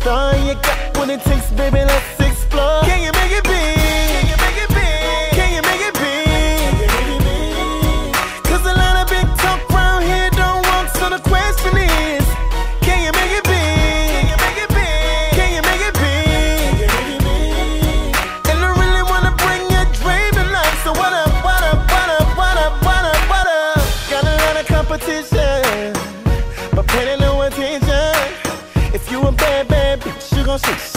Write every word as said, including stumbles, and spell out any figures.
star, you got what it takes, baby, let's explore. Can you make it big? Can you make it big? Can you make it big? Cause a lot of big talk around here don't walk, so the question is, can you make it big? Can you make it big? Can you make it big? And I really wanna bring your dream to life, so what up, what up, what up, what up, what up, what up? Got a lot of competition, but paying no attention. If you a bad, bad bitch, you gon' see